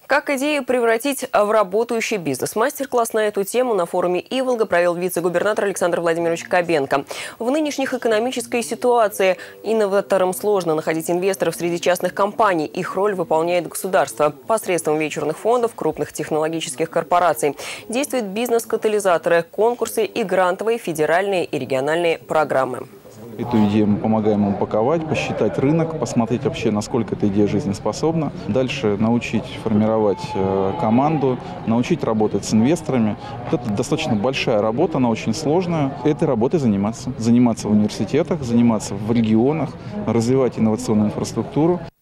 Как идею превратить в работающий бизнес? Мастер-класс на эту тему на форуме «Иволга» провел вице-губернатор Александр Владимирович Кабенко. В нынешних экономической ситуации инноваторам сложно находить инвесторов среди частных компаний. Их роль выполняет государство посредством венчурных фондов, крупных технологических корпораций. Действуют бизнес-катализаторы, конкурсы и грантовые федеральные и региональные программы. Эту идею мы помогаем им упаковать, посчитать рынок, посмотреть вообще, насколько эта идея жизнеспособна. Дальше научить формировать команду, научить работать с инвесторами. Вот это достаточно большая работа, она очень сложная. Этой работой заниматься. Заниматься в университетах, заниматься в регионах, развивать инновационную инфраструктуру.